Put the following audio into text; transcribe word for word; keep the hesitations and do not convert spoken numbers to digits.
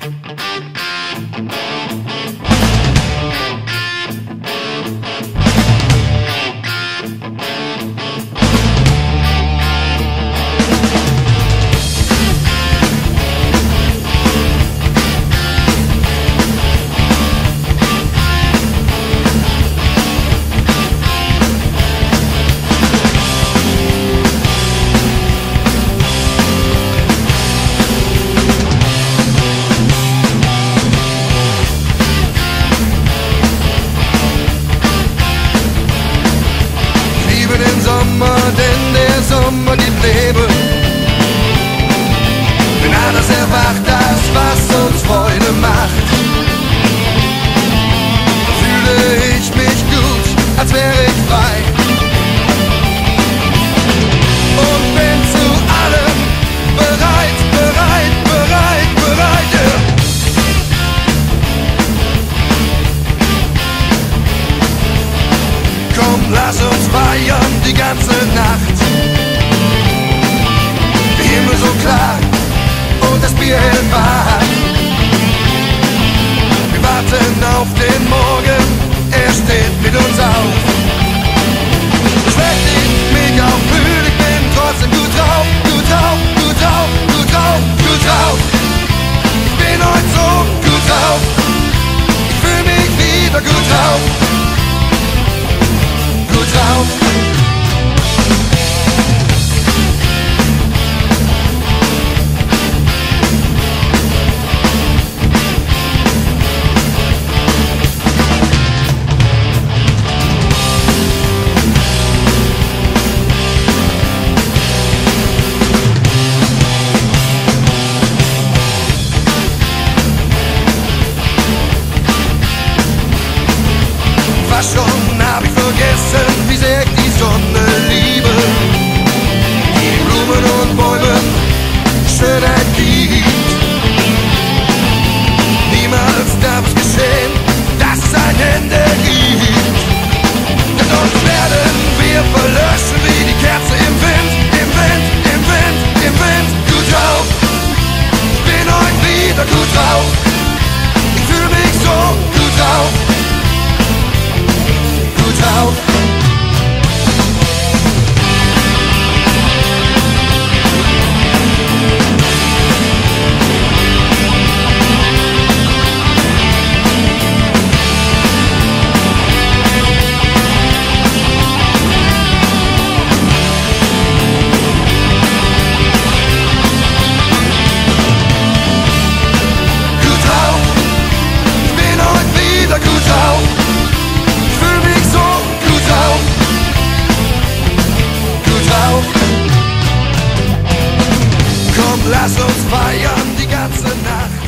Denn der Sommer gibt Leben. Wenn alles erwacht, das, was uns Freude macht, fühle ich mich gut, als wäre ich frei. Und bin zu allem bereit, bereit, bereit, bereit, yeah. Komm, lass uns feiern die ganze Nacht. Der Himmel so klar und das Bier hell wach. Wir warten auf den Morgen, er steht mit uns auf. Schlecht ich mich auch müde, ich bin trotzdem gut drauf, gut drauf, gut drauf, gut drauf, gut drauf. Ich bin heute so gut drauf, ich fühl mich wieder gut drauf. Gut drauf. Fast schon hab ich vergessen, wie sehr ich die Sonne liebe, die Blumen und Bäume Schönheit gibt. Niemals darf es geschehen, dass es ein Ende gibt. Denn sonst werden wir verlöschen wie die Kerze im Wind, im Wind, im Wind, im Wind. Gut drauf, ich bin heute wieder gut drauf. Ich fühl mich so gut drauf. Gut drauf. Lass uns feiern die ganze Nacht.